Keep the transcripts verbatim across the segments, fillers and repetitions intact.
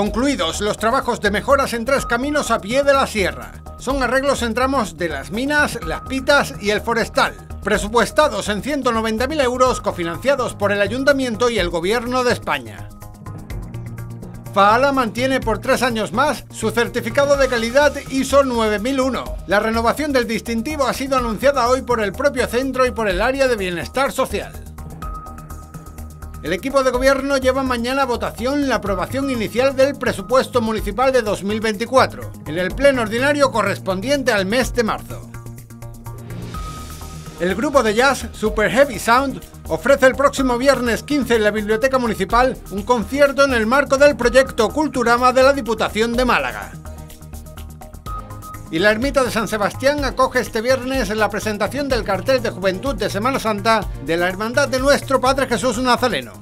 Concluidos los trabajos de mejoras en tres caminos a pie de la sierra. Son arreglos en tramos de Las Minas, Las Pitas y el Forestal, presupuestados en ciento noventa mil euros, cofinanciados por el Ayuntamiento y el Gobierno de España. Faala mantiene por tres años más su certificado de calidad I S O nueve mil uno. La renovación del distintivo ha sido anunciada hoy por el propio centro y por el área de bienestar social. El equipo de gobierno lleva mañana a votación la aprobación inicial del presupuesto municipal de dos mil veinticuatro, en el pleno ordinario correspondiente al mes de marzo. El grupo de jazz Super Heavy Sound ofrece el próximo viernes quince en la Biblioteca Municipal un concierto en el marco del proyecto Culturama de la Diputación de Málaga. Y la Ermita de San Sebastián acoge este viernes la presentación del cartel de Juventud de Semana Santa de la Hermandad de Nuestro Padre Jesús Nazareno.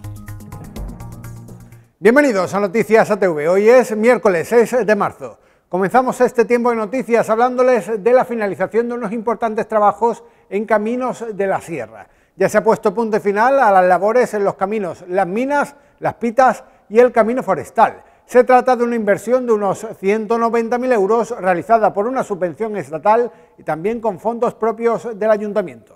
Bienvenidos a Noticias A T V. Hoy es miércoles seis de marzo. Comenzamos este tiempo de noticias hablándoles de la finalización de unos importantes trabajos en caminos de la sierra. Ya se ha puesto punto final a las labores en los caminos Las Minas, Las Pitas y el Camino Forestal. Se trata de una inversión de unos ciento noventa mil euros realizada por una subvención estatal y también con fondos propios del Ayuntamiento.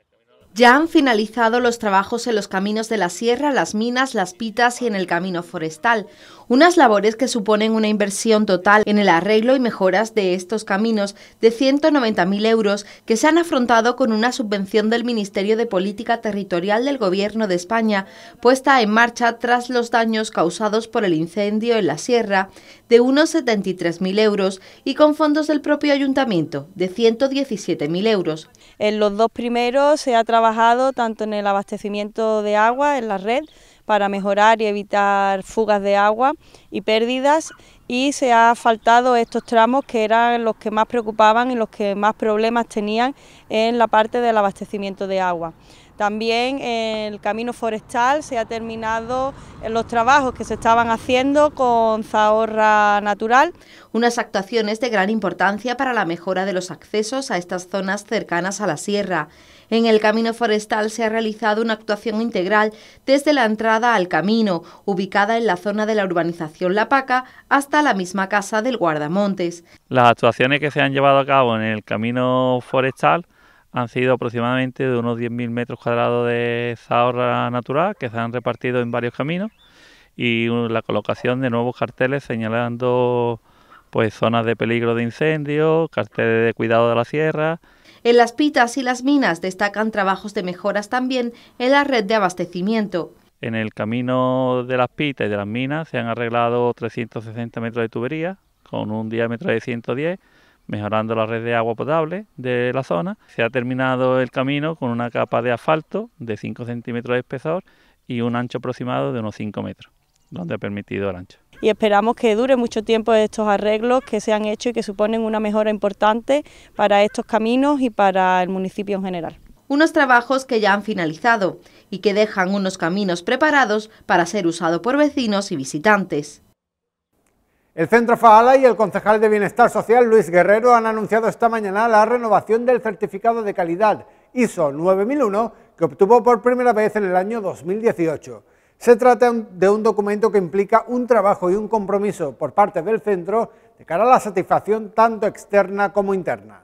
Ya han finalizado los trabajos en los caminos de la sierra, Las Minas, Las Pitas y en el Camino Forestal. Unas labores que suponen una inversión total en el arreglo y mejoras de estos caminos de ciento noventa mil euros que se han afrontado con una subvención del Ministerio de Política Territorial del Gobierno de España, puesta en marcha tras los daños causados por el incendio en la sierra, de unos setenta y tres mil euros, y con fondos del propio Ayuntamiento, de ciento diecisiete mil euros. En los dos primeros se ha trabajado tanto en el abastecimiento de agua en la red, para mejorar y evitar fugas de agua y pérdidas, y se ha asfaltado estos tramos que eran los que más preocupaban y los que más problemas tenían en la parte del abastecimiento de agua. También en el Camino Forestal se ha terminado los trabajos que se estaban haciendo con zahorra natural. Unas actuaciones de gran importancia para la mejora de los accesos a estas zonas cercanas a la sierra. En el Camino Forestal se ha realizado una actuación integral desde la entrada al camino, ubicada en la zona de la urbanización La Paca, hasta la misma casa del guardamontes. Las actuaciones que se han llevado a cabo en el Camino Forestal han sido aproximadamente de unos diez mil metros cuadrados de zahorra natural que se han repartido en varios caminos, y la colocación de nuevos carteles señalando pues zonas de peligro de incendio, carteles de cuidado de la sierra. En Las Pitas y Las Minas destacan trabajos de mejoras también en la red de abastecimiento. En el camino de Las Pitas y de Las Minas se han arreglado trescientos sesenta metros de tubería con un diámetro de ciento diez, mejorando la red de agua potable de la zona. Se ha terminado el camino con una capa de asfalto de cinco centímetros de espesor y un ancho aproximado de unos cinco metros, donde ha permitido el ancho. Y esperamos que dure mucho tiempo estos arreglos que se han hecho y que suponen una mejora importante para estos caminos y para el municipio en general. Unos trabajos que ya han finalizado y que dejan unos caminos preparados para ser usados por vecinos y visitantes. El Centro Faala y el concejal de Bienestar Social, Luis Guerrero, han anunciado esta mañana la renovación del certificado de calidad I S O nueve mil uno que obtuvo por primera vez en el año dos mil dieciocho. Se trata de un documento que implica un trabajo y un compromiso por parte del centro de cara a la satisfacción tanto externa como interna.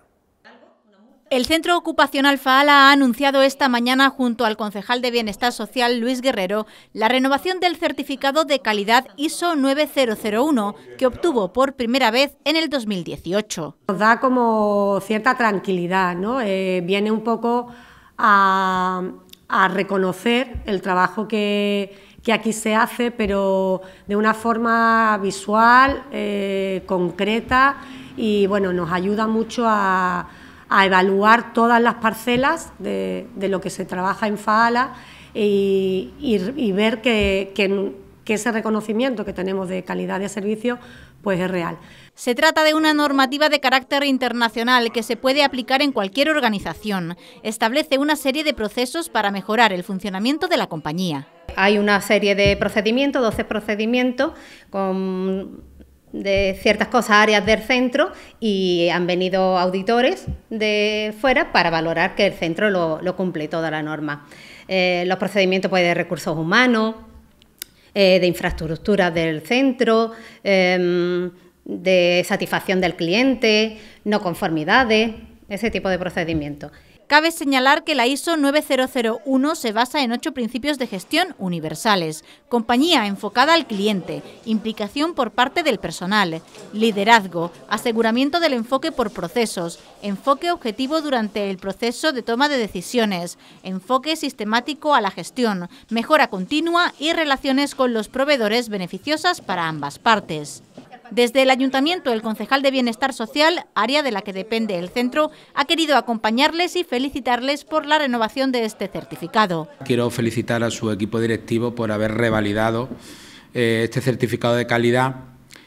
El Centro Ocupacional Faala ha anunciado esta mañana, junto al concejal de Bienestar Social, Luis Guerrero, la renovación del certificado de calidad I S O nueve mil uno, que obtuvo por primera vez en el dos mil dieciocho. Nos da como cierta tranquilidad, ¿no? Eh, viene un poco a, a reconocer el trabajo que, que aquí se hace, pero de una forma visual, eh, concreta, y bueno, nos ayuda mucho a... a evaluar todas las parcelas de, de lo que se trabaja en Faala y, y, y ver que, que, que ese reconocimiento que tenemos de calidad de servicio pues es real. Se trata de una normativa de carácter internacional que se puede aplicar en cualquier organización. Establece una serie de procesos para mejorar el funcionamiento de la compañía. Hay una serie de procedimientos, doce procedimientos con... de ciertas cosas, áreas del centro, y han venido auditores de fuera para valorar que el centro lo, lo cumple toda la norma. Eh, los procedimientos pues, de recursos humanos, eh, de infraestructura del centro, eh, de satisfacción del cliente, no conformidades, ese tipo de procedimientos. Cabe señalar que la I S O nueve mil uno se basa en ocho principios de gestión universales: compañía enfocada al cliente, implicación por parte del personal, liderazgo, aseguramiento del enfoque por procesos, enfoque objetivo durante el proceso de toma de decisiones, enfoque sistemático a la gestión, mejora continua y relaciones con los proveedores beneficiosas para ambas partes. Desde el Ayuntamiento, el concejal de Bienestar Social, área de la que depende el centro, ha querido acompañarles y felicitarles por la renovación de este certificado. Quiero felicitar a su equipo directivo por haber revalidado eh, este certificado de calidad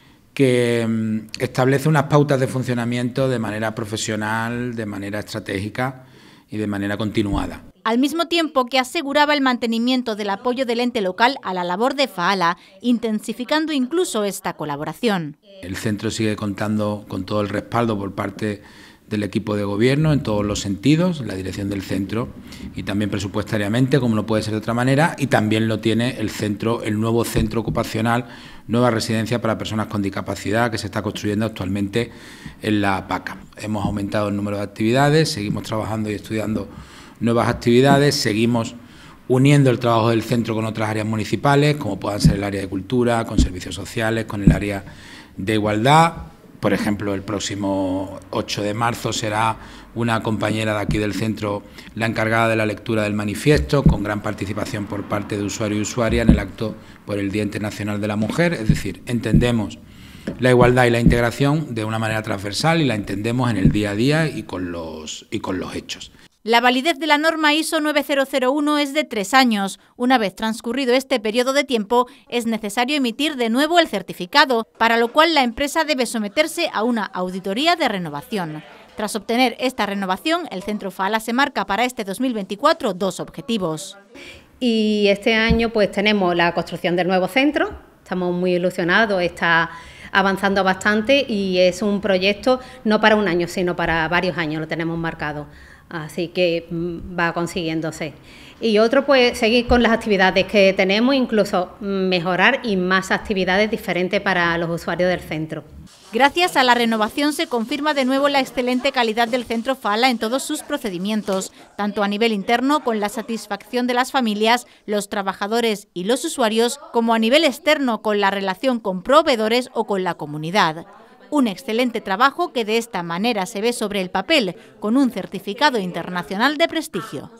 que mm, establece unas pautas de funcionamiento de manera profesional, de manera estratégica y de manera continuada. Al mismo tiempo que aseguraba el mantenimiento del apoyo del ente local a la labor de FAALA, intensificando incluso esta colaboración. El centro sigue contando con todo el respaldo por parte del equipo de gobierno en todos los sentidos, la dirección del centro y también presupuestariamente, como no puede ser de otra manera, y también lo tiene el centro, el nuevo centro ocupacional, nueva residencia para personas con discapacidad que se está construyendo actualmente en la PACA. Hemos aumentado el número de actividades, seguimos trabajando y estudiando nuevas actividades, seguimos uniendo el trabajo del centro con otras áreas municipales, como puedan ser el área de cultura, con servicios sociales, con el área de igualdad. Por ejemplo, el próximo ocho de marzo será una compañera de aquí del centro la encargada de la lectura del manifiesto, con gran participación por parte de usuarios y usuarias en el acto por el Día Internacional de la Mujer. Es decir, entendemos la igualdad y la integración de una manera transversal y la entendemos en el día a día y con los, y con los hechos. La validez de la norma I S O nueve mil uno es de tres años. Una vez transcurrido este periodo de tiempo, es necesario emitir de nuevo el certificado, para lo cual la empresa debe someterse a una auditoría de renovación. Tras obtener esta renovación, el Centro FAALA se marca para este dos mil veinticuatro dos objetivos. Y este año pues tenemos la construcción del nuevo centro, estamos muy ilusionados, está avanzando bastante y es un proyecto no para un año, sino para varios años, lo tenemos marcado. Así que va consiguiéndose. Y otro, pues seguir con las actividades que tenemos, incluso mejorar y más actividades diferentes para los usuarios del centro. Gracias a la renovación se confirma de nuevo la excelente calidad del Centro FAALA en todos sus procedimientos, tanto a nivel interno con la satisfacción de las familias, los trabajadores y los usuarios, como a nivel externo con la relación con proveedores o con la comunidad. Un excelente trabajo que de esta manera se ve sobre el papel, con un certificado internacional de prestigio.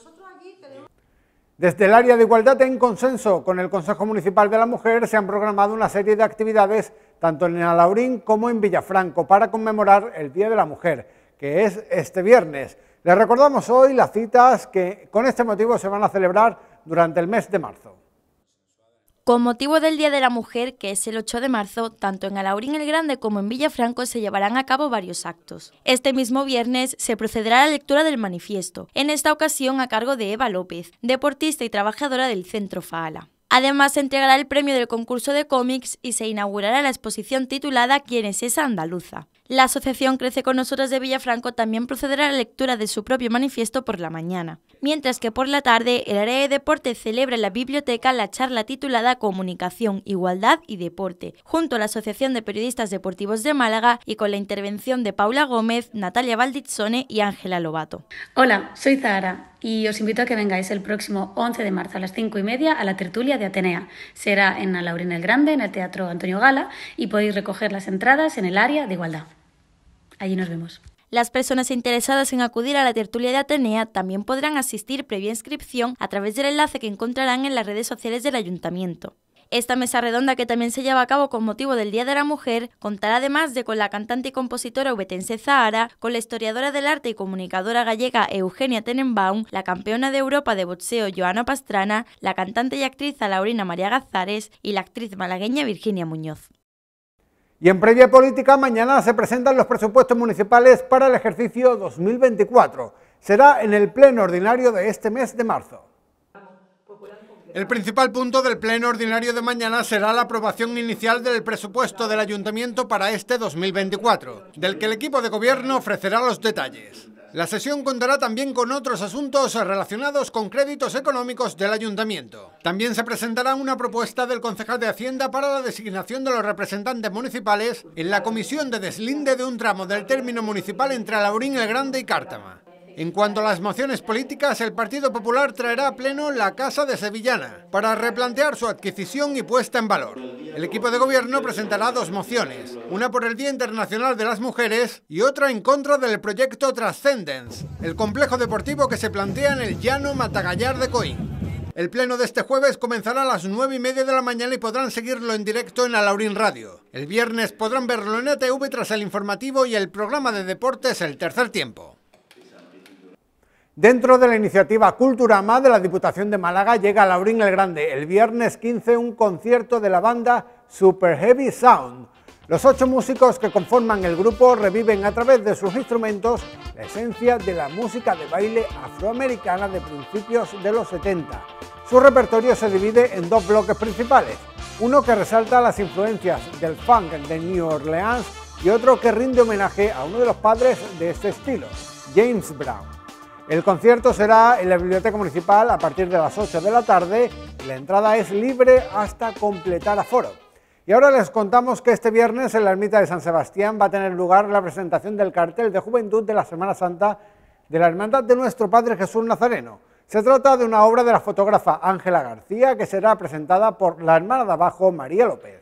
Desde el área de igualdad, en consenso con el Consejo Municipal de la Mujer, se han programado una serie de actividades tanto en Alhaurín como en Villafranco para conmemorar el Día de la Mujer, que es este viernes. Les recordamos hoy las citas que con este motivo se van a celebrar durante el mes de marzo. Con motivo del Día de la Mujer, que es el ocho de marzo, tanto en Alhaurín el Grande como en Villafranco se llevarán a cabo varios actos. Este mismo viernes se procederá a la lectura del manifiesto, en esta ocasión a cargo de Eva López, deportista y trabajadora del Centro FAALA. Además, se entregará el premio del concurso de cómics y se inaugurará la exposición titulada ¿Quién es esa andaluza? La asociación Crece con Nosotras de Villafranco también procederá a la lectura de su propio manifiesto por la mañana, mientras que por la tarde el área de deporte celebra en la biblioteca la charla titulada Comunicación, Igualdad y Deporte, junto a la Asociación de Periodistas Deportivos de Málaga y con la intervención de Paula Gómez, Natalia Valdizzone y Ángela Lobato. Hola, soy Zahara y os invito a que vengáis el próximo once de marzo a las cinco y media a la tertulia de Atenea. Será en Alhaurín el Grande, en el Teatro Antonio Gala, y podéis recoger las entradas en el área de igualdad. Allí nos vemos. Las personas interesadas en acudir a la tertulia de Atenea también podrán asistir previa inscripción a través del enlace que encontrarán en las redes sociales del Ayuntamiento. Esta mesa redonda, que también se lleva a cabo con motivo del Día de la Mujer, contará además de con la cantante y compositora ubetense Zahara, con la historiadora del arte y comunicadora gallega Eugenia Tenenbaum, la campeona de Europa de boxeo Joana Pastrana, la cantante y actriz alhaurina María Gazares y la actriz malagueña Virginia Muñoz. Y en previa política, mañana se presentan los presupuestos municipales para el ejercicio dos mil veinticuatro. Será en el pleno ordinario de este mes de marzo. El principal punto del pleno ordinario de mañana será la aprobación inicial del presupuesto del Ayuntamiento para este dos mil veinticuatro, del que el equipo de gobierno ofrecerá los detalles. La sesión contará también con otros asuntos relacionados con créditos económicos del Ayuntamiento. También se presentará una propuesta del concejal de Hacienda para la designación de los representantes municipales en la comisión de deslinde de un tramo del término municipal entre Alhaurín el Grande y Cártama. En cuanto a las mociones políticas, el Partido Popular traerá a pleno la Casa de Sevillana para replantear su adquisición y puesta en valor. El equipo de gobierno presentará dos mociones, una por el Día Internacional de las Mujeres y otra en contra del proyecto Transcendence, el complejo deportivo que se plantea en el llano Matagallar de Coín. El pleno de este jueves comenzará a las nueve y media de la mañana y podrán seguirlo en directo en Alhaurín Radio. El viernes podrán verlo en E T V tras el informativo y el programa de deportes El Tercer Tiempo. Dentro de la iniciativa Culturama de la Diputación de Málaga llega a Alhaurín el Grande el viernes quince un concierto de la banda Super Heavy Sound. Los ocho músicos que conforman el grupo reviven a través de sus instrumentos la esencia de la música de baile afroamericana de principios de los setenta. Su repertorio se divide en dos bloques principales, uno que resalta las influencias del funk de New Orleans y otro que rinde homenaje a uno de los padres de este estilo, James Brown. El concierto será en la Biblioteca Municipal a partir de las ocho de la tarde. La entrada es libre hasta completar aforo. Y ahora les contamos que este viernes en la Ermita de San Sebastián va a tener lugar la presentación del cartel de juventud de la Semana Santa de la Hermandad de Nuestro Padre Jesús Nazareno. Se trata de una obra de la fotógrafa Ángela García que será presentada por la hermana de abajo, María López.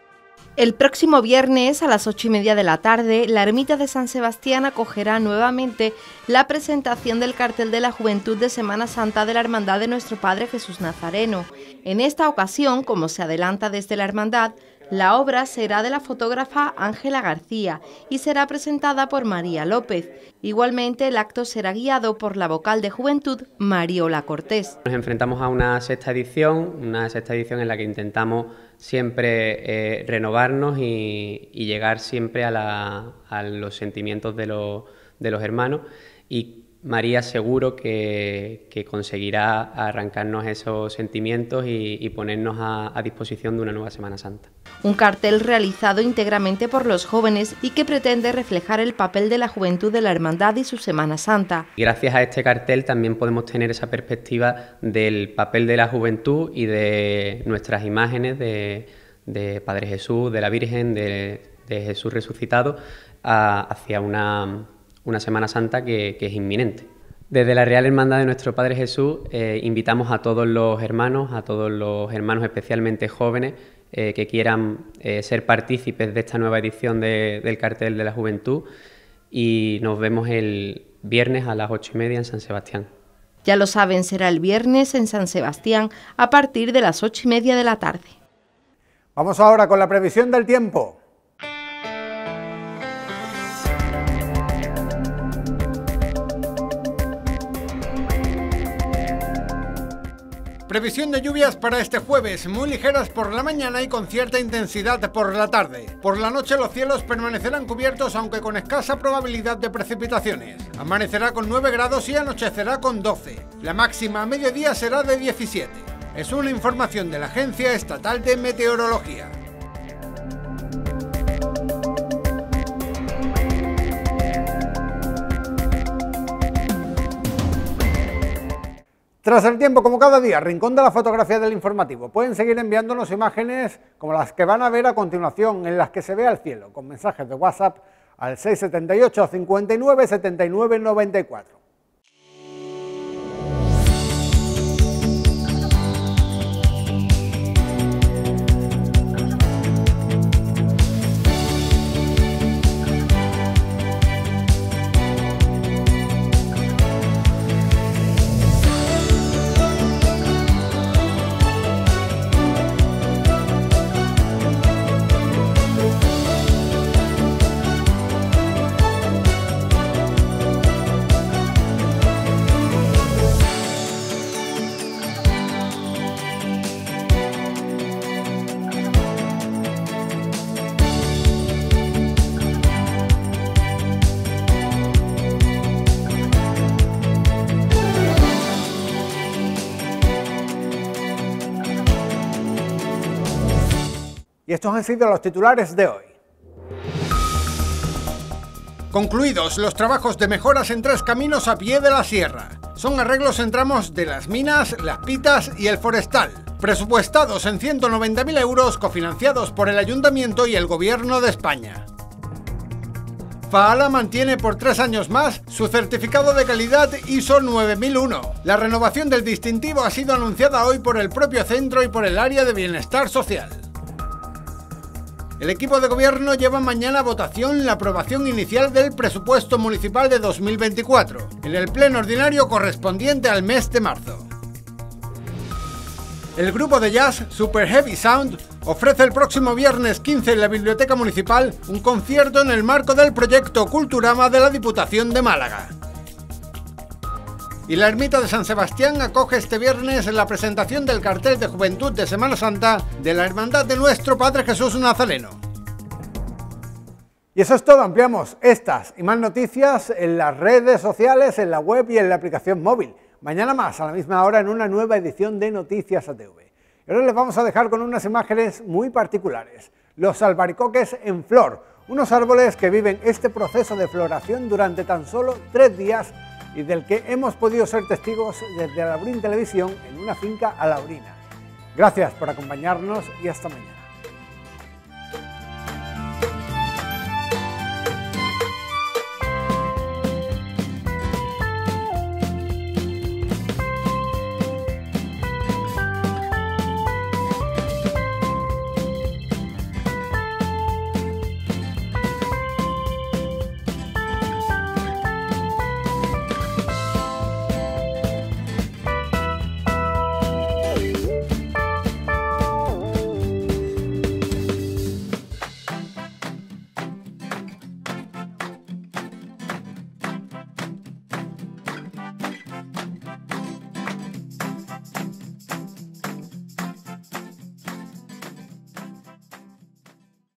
El próximo viernes a las ocho y media de la tarde, la Ermita de San Sebastián acogerá nuevamente la presentación del cartel de la Juventud de Semana Santa de la Hermandad de Nuestro Padre Jesús Nazareno. En esta ocasión, como se adelanta desde la Hermandad, la obra será de la fotógrafa Ángela García y será presentada por María López. Igualmente, el acto será guiado por la vocal de Juventud, Mariola Cortés. Nos enfrentamos a una sexta edición, una sexta edición en la que intentamos siempre eh, renovarnos y, y llegar siempre a, la, a los sentimientos de, lo, de los hermanos, y María seguro que, que conseguirá arrancarnos esos sentimientos y, y ponernos a, a disposición de una nueva Semana Santa. Un cartel realizado íntegramente por los jóvenes y que pretende reflejar el papel de la juventud de la Hermandad y su Semana Santa. Gracias a este cartel también podemos tener esa perspectiva del papel de la juventud y de nuestras imágenes de, de Padre Jesús, de la Virgen, de, de Jesús resucitado, a, hacia una... una Semana Santa que, que es inminente. Desde la Real Hermandad de Nuestro Padre Jesús eh, invitamos a todos los hermanos, a todos los hermanos especialmente jóvenes eh, que quieran eh, ser partícipes de esta nueva edición de, del cartel de la juventud, y nos vemos el viernes a las ocho y media en San Sebastián. Ya lo saben, será el viernes en San Sebastián a partir de las ocho y media de la tarde. Vamos ahora con la previsión del tiempo. Previsión de lluvias para este jueves, muy ligeras por la mañana y con cierta intensidad por la tarde. Por la noche los cielos permanecerán cubiertos, aunque con escasa probabilidad de precipitaciones. Amanecerá con nueve grados y anochecerá con doce. La máxima a mediodía será de diecisiete. Es una información de la Agencia Estatal de Meteorología. Tras el tiempo, como cada día, Rincón de la Fotografía del Informativo. Pueden seguir enviándonos imágenes como las que van a ver a continuación, en las que se ve al cielo, con mensajes de WhatsApp al seis siete ocho, cincuenta y nueve, setenta y nueve, noventa y cuatro. Y estos han sido los titulares de hoy. Concluidos los trabajos de mejoras en tres caminos a pie de la sierra. Son arreglos en tramos de Las Minas, Las Pitas y el Forestal, presupuestados en ciento noventa mil euros, cofinanciados por el Ayuntamiento y el Gobierno de España. Faala mantiene por tres años más su certificado de calidad I S O nueve mil uno. La renovación del distintivo ha sido anunciada hoy por el propio centro y por el área de bienestar social. El equipo de gobierno lleva mañana a votación la aprobación inicial del presupuesto municipal de dos mil veinticuatro, en el pleno ordinario correspondiente al mes de marzo. El grupo de jazz Super Heavy Sound ofrece el próximo viernes quince en la Biblioteca Municipal un concierto en el marco del proyecto Culturama de la Diputación de Málaga. Y la Ermita de San Sebastián acoge este viernes la presentación del cartel de Juventud de Semana Santa de la Hermandad de Nuestro Padre Jesús Nazareno. Y eso es todo, ampliamos estas y más noticias en las redes sociales, en la web y en la aplicación móvil. Mañana más, a la misma hora, en una nueva edición de Noticias A T V. Y ahora les vamos a dejar con unas imágenes muy particulares. Los albaricoques en flor, unos árboles que viven este proceso de floración durante tan solo tres días y del que hemos podido ser testigos desde Alaurín Televisión en una finca alaurina. Gracias por acompañarnos y hasta mañana.